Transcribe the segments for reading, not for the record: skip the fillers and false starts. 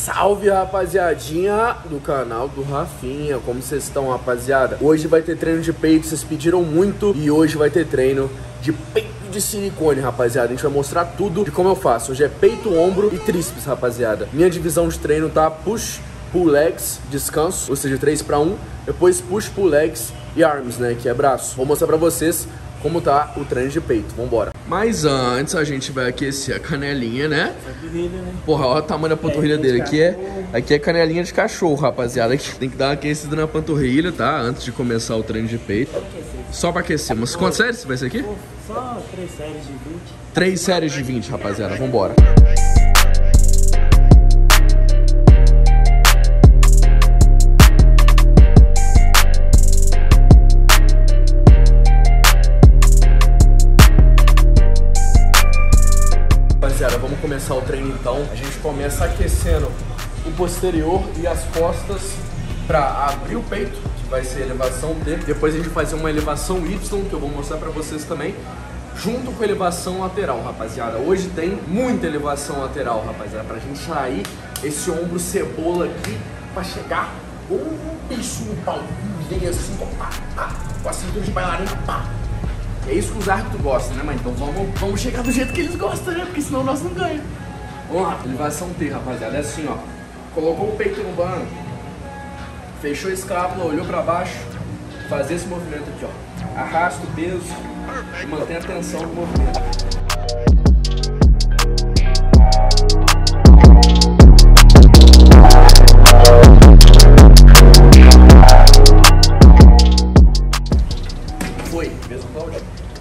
Salve, rapaziadinha do canal do Rafinha. Como vocês estão, rapaziada? Hoje vai ter treino de peito, vocês pediram muito. E hoje vai ter treino de peito de silicone, rapaziada. A gente vai mostrar tudo de como eu faço. Hoje é peito, ombro e tríceps, rapaziada. Minha divisão de treino tá push, pull legs, descanso, ou seja, 3 para 1. Depois push, pull legs e arms, né, que é braço. Vou mostrar pra vocês como tá o treino de peito. Vambora. Mas antes a gente vai aquecer a canelinha, né? Porra, olha o tamanho da panturrilha dele. Aqui é canelinha de cachorro, rapaziada. Aqui tem que dar uma aquecida na panturrilha, tá? Antes de começar o treino de peito. Só pra aquecer. Mas quantas séries vai ser aqui? Só 3 séries de 20. 3 séries de 20, rapaziada. Vambora. Rapaziada, vamos começar o treino então. A gente começa aquecendo o posterior e as costas pra abrir o peito, que vai ser a elevação D. Depois a gente vai fazer uma elevação Y, que eu vou mostrar pra vocês também, junto com a elevação lateral, rapaziada. Hoje tem muita elevação lateral, rapaziada, pra gente sair esse ombro cebola aqui, pra chegar com um bicho no pau. Vem assim, pá, pá, com a cintura de bailarina, pá. É isso que os árbitros gostam, né, mas então vamos chegar do jeito que eles gostam, né? Porque senão nós não ganhamos. Vamos lá, elevação T, rapaziada. É assim, ó. Colocou o peito no banco, fechou a escápula, olhou pra baixo, fazer esse movimento aqui, ó. Arrasta o peso e mantém a tensão do movimento. Foi, mesmo Cláudio?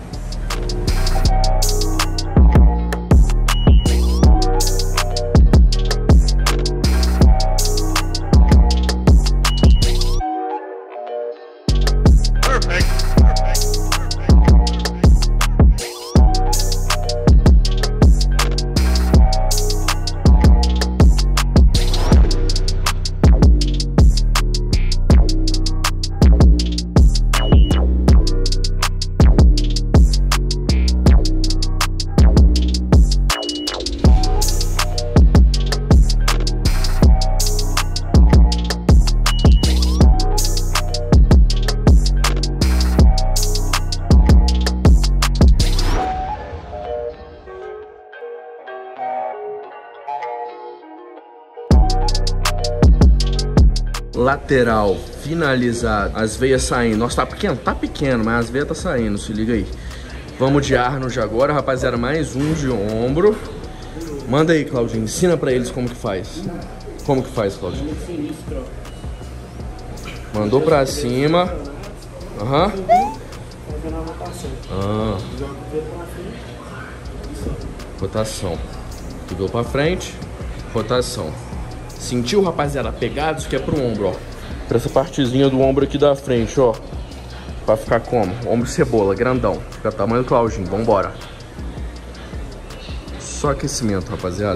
Lateral finalizado, as veias saindo. Nossa, tá pequeno, mas as veias tá saindo, se liga aí. Vamos de Arnold agora, rapaziada, mais um de ombro. Manda aí, Claudinho, ensina pra eles como que faz. Como que faz, Claudinho? Mandou pra cima. Aham. Rotação. Virou pra frente. Rotação. Sentiu, rapaziada, pegados que é pro ombro, ó. Pra essa partezinha do ombro aqui da frente, ó. Pra ficar como? Ombro cebola, grandão. Fica tamanho do Claudinho, vambora. Só aquecimento, rapaziada.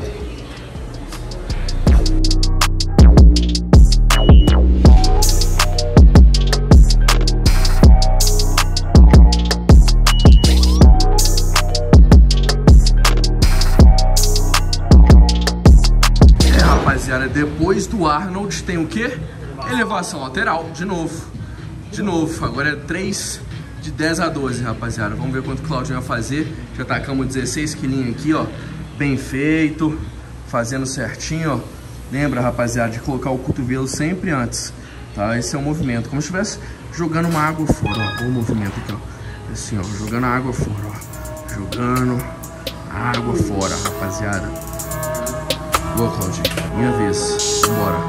Depois do Arnold tem o que? Elevação lateral, de novo. De novo, agora é 3 de 10 a 12, rapaziada. Vamos ver quanto o Claudinho vai fazer. Já tacamos 16 quilinhos aqui, ó. Bem feito, fazendo certinho, ó. Lembra, rapaziada, de colocar o cotovelo sempre antes, tá? Esse é o movimento, como se estivesse jogando uma água fora, ó. O movimento aqui, ó. Assim, ó, jogando a água fora, ó. Jogando a água fora, rapaziada. Boa, Claudinho. Minha vez. Vambora.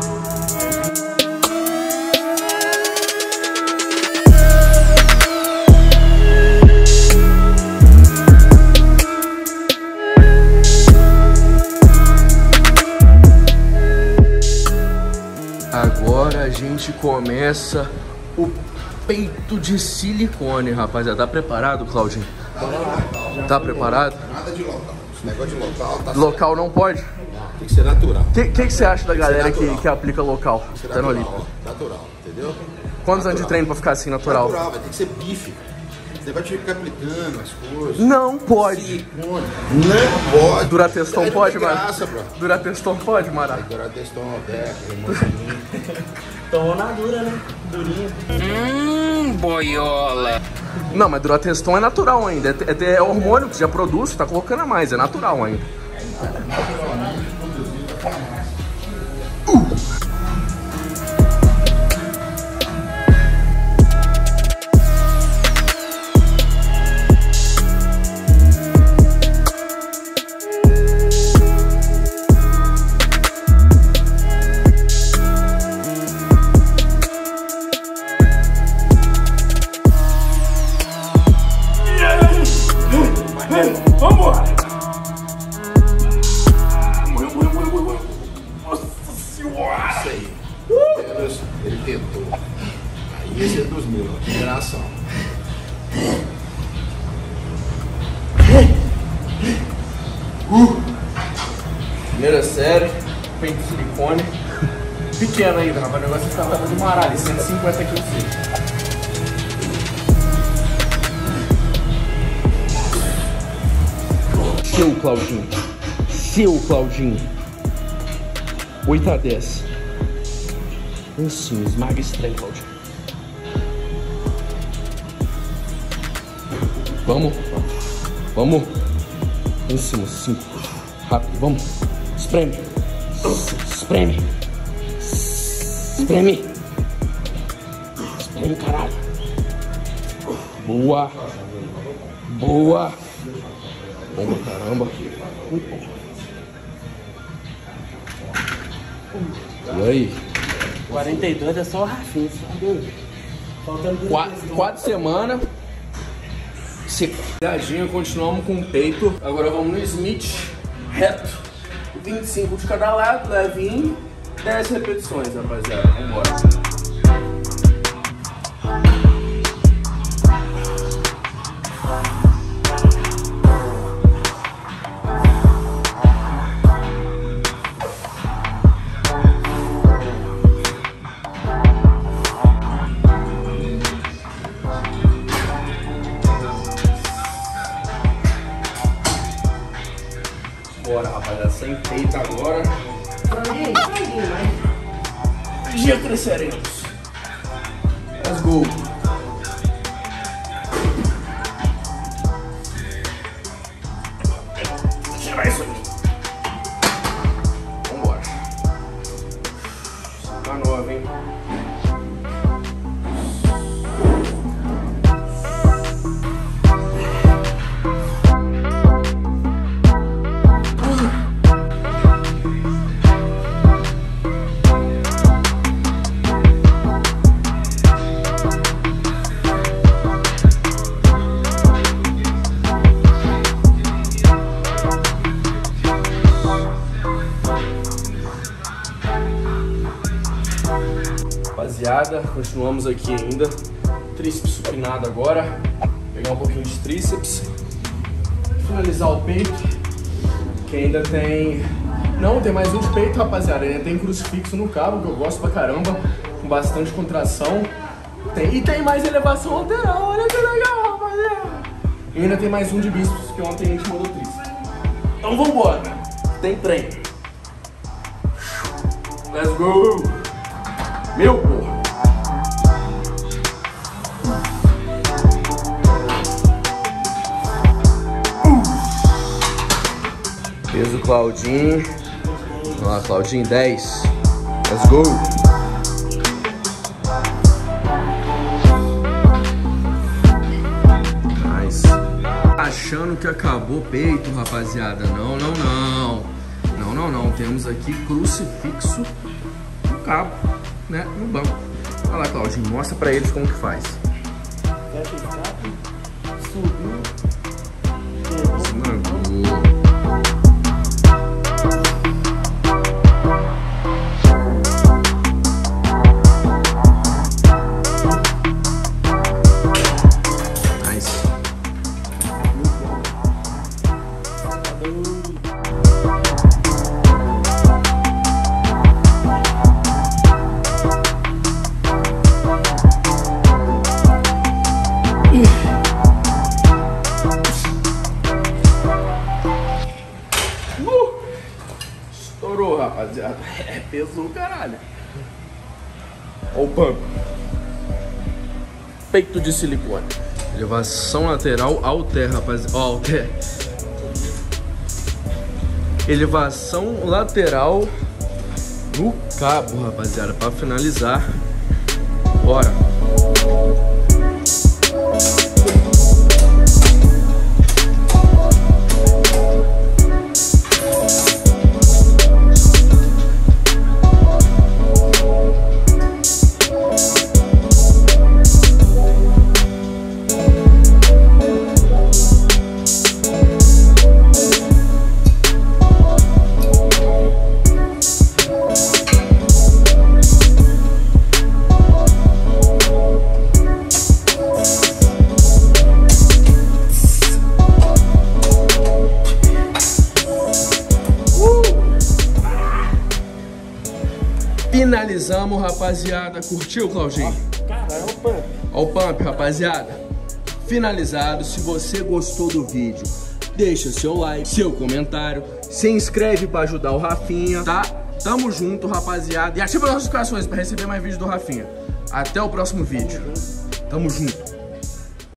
Agora a gente começa o peito de silicone, rapaziada. Tá preparado, Claudinho? Tá preparado? Nada de local. Esse negócio de local tá... Local não pode? Tem que ser natural. O que você acha da galera que aplica local? Tá no Olímpico. Natural, entendeu? Quantos anos de treino pra ficar assim natural? Natural, vai ter que ser bife. negócio de ficar aplicando as coisas. Não pode. Silicone. Não pode. Durateston pode, Mara? Graça, bro. Durateston pode, Mara? Durateston, Deca, irmãozinho. Tomou na dura, né? Durinha. Boiola. Não, mas Durateston é natural ainda. É hormônio que já produz, tá colocando a mais. É natural ainda. Vambora! Nossa senhora! Isso aí. Ele tentou. Aí esse é dos meus, geração. Primeira série, peito de silicone. Pequeno ainda, rapaz. O negócio tá de maralho, 150 kg. Seu Claudinho. Seu Claudinho. 8 a 10. Assim, esmaga esse trem, Claudinho. Vamos. Vamos. Em cima, 5. Rápido, vamos. Espreme. Espreme. Espreme. Espreme, caralho. Boa. Boa. Bom pra caramba. Muito bom. E aí? 42 é só o Rafinha, sabe? Faltando 4 semanas. Cuidadinho, continuamos com o peito. Agora vamos no Smith reto. 25 de cada lado, levinho. 10 repetições, rapaziada. Vambora. Bora, rapaziada, sem peito agora. Um dia cresceremos. Let's go. Vou tirar isso aqui. Vambora. 5 a 9, hein? Rapaziada, continuamos aqui ainda. Tríceps supinado agora. Pegar um pouquinho de tríceps. Finalizar o peito. Que ainda tem... Não, tem mais um de peito, rapaziada. Ainda tem crucifixo no cabo, que eu gosto pra caramba. Com bastante contração. E tem mais elevação lateral. Olha que legal, rapaziada. E ainda tem mais um de bíceps, que ontem a gente mandou tríceps. Então vambora. Tem trem. Let's go! Meu porra! Peso Claudinho. Vamos lá, Claudinho, 10. Let's go! Nice. Achando que acabou o peito, rapaziada. Não, não, não. Não, não, não. Temos aqui crucifixo no cabo, né? No banco. Olha lá, Claudinho. Mostra pra eles como que faz. Fecha o escape, subiu. Esmagou. Sul, caralho. Ó o pump. Peito de silicone. Elevação lateral alter, rapaziada. Ó, alter. Elevação lateral no cabo, rapaziada. Pra finalizar. Bora. Finalizamos, rapaziada. Curtiu, Claudinho? Caralho, o pump. Ó o pump, rapaziada. Finalizado. Se você gostou do vídeo, deixa seu like, seu comentário, se inscreve pra ajudar o Rafinha, tá? Tamo junto, rapaziada. E ativa as notificações pra receber mais vídeos do Rafinha. Até o próximo vídeo. Tamo junto.